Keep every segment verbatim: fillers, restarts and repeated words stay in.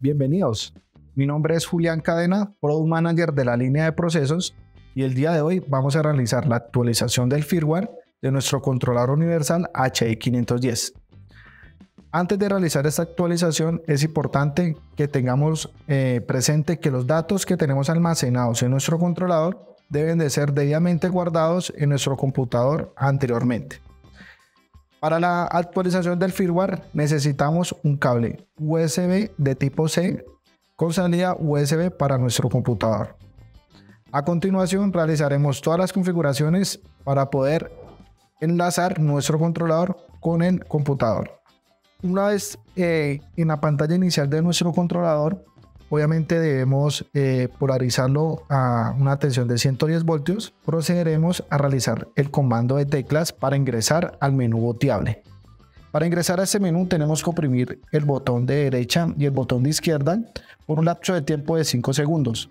Bienvenidos. Mi nombre es Julián Cadena, Product Manager de la línea de procesos, y el día de hoy vamos a realizar la actualización del firmware de nuestro controlador universal H I quinientos diez. Antes de realizar esta actualización es importante que tengamos eh, presente que los datos que tenemos almacenados en nuestro controlador deben de ser debidamente guardados en nuestro computador anteriormente. Para la actualización del firmware necesitamos un cable U S B de tipo C con salida U S B para nuestro computador. A continuación realizaremos todas las configuraciones para poder enlazar nuestro controlador con el computador. Una vez eh, en la pantalla inicial de nuestro controlador, obviamente debemos eh, polarizarlo a una tensión de ciento diez voltios. Procederemos a realizar el comando de teclas para ingresar al menú boteable. Para ingresar a este menú tenemos que oprimir el botón de derecha y el botón de izquierda por un lapso de tiempo de cinco segundos.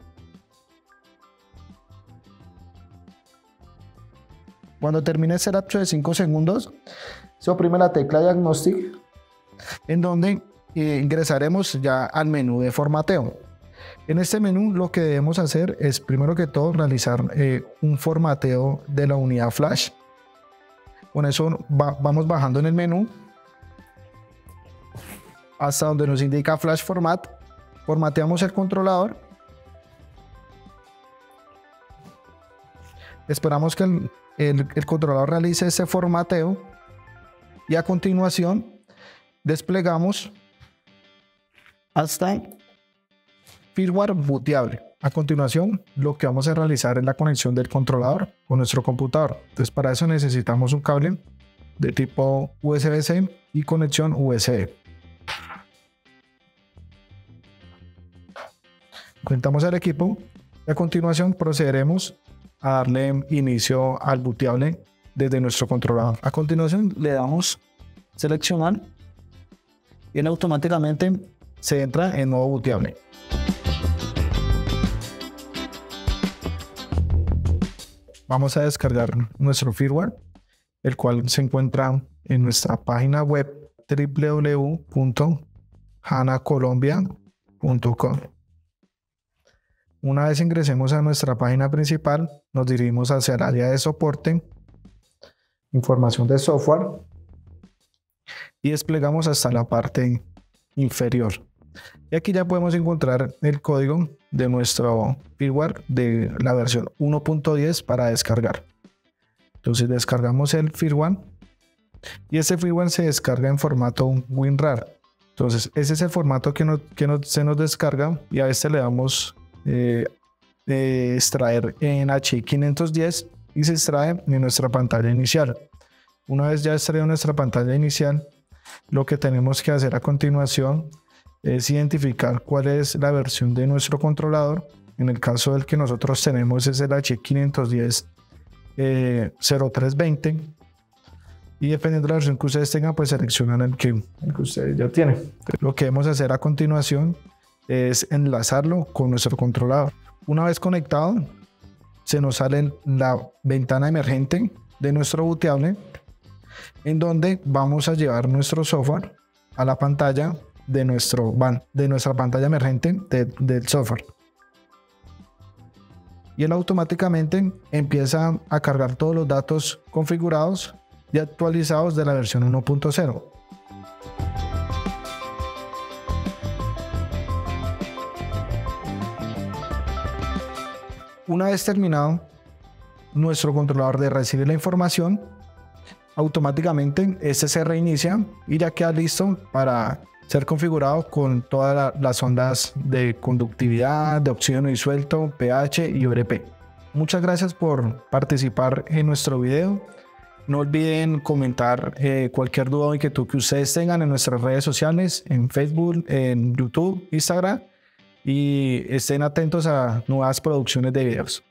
Cuando termine ese lapso de cinco segundos, se oprime la tecla Diagnostic, en donde eh, ingresaremos ya al menú de formateo. En este menú lo que debemos hacer es primero que todo realizar eh, un formateo de la unidad flash. Con eso va, vamos bajando en el menú hasta donde nos indica Flash Format. Formateamos el controlador. Esperamos que el, el, el controlador realice ese formateo y a continuación desplegamos hasta firmware booteable. A continuación lo que vamos a realizar es la conexión del controlador con nuestro computador. Entonces para eso necesitamos un cable de tipo U S B C y conexión U S B. Conectamos el equipo y a continuación procederemos a darle inicio al booteable desde nuestro controlador. A continuación le damos seleccionar y él automáticamente se entra en modo booteable. Vamos a descargar nuestro firmware, el cual se encuentra en nuestra página web w w w punto hanacolombia punto com. Una vez ingresemos a nuestra página principal, nos dirigimos hacia el área de soporte, información de software, y desplegamos hasta la parte inferior. Y aquí ya podemos encontrar el código de nuestro firmware de la versión uno punto diez para descargar. Entonces descargamos el firmware y ese firmware se descarga en formato WinRAR. Entonces ese es el formato que, no, que no, se nos descarga, y a este le damos eh, eh, extraer en H I quinientos diez y se extrae en nuestra pantalla inicial. Una vez ya extraído nuestra pantalla inicial, lo que tenemos que hacer a continuación es identificar cuál es la versión de nuestro controlador. En el caso del que nosotros tenemos es el H I quinientos diez eh, cero tres veinte, y dependiendo de la versión que ustedes tengan, pues seleccionan el que, el que ustedes ya tienen. Lo que debemos hacer a continuación es enlazarlo con nuestro controlador. Una vez conectado, se nos sale la ventana emergente de nuestro booteable, en donde vamos a llevar nuestro software a la pantalla de, nuestro, de nuestra pantalla emergente de, del software. Y él automáticamente empieza a cargar todos los datos configurados y actualizados de la versión uno punto cero. Una vez terminado nuestro controlador de recibir la información, automáticamente este se reinicia y ya queda listo para ser configurado con todas la, las ondas de conductividad, de oxígeno disuelto, pH y U R P. Muchas gracias por participar en nuestro video. No olviden comentar eh, cualquier duda o inquietud que ustedes tengan en nuestras redes sociales, en Facebook, en YouTube, Instagram, y estén atentos a nuevas producciones de videos.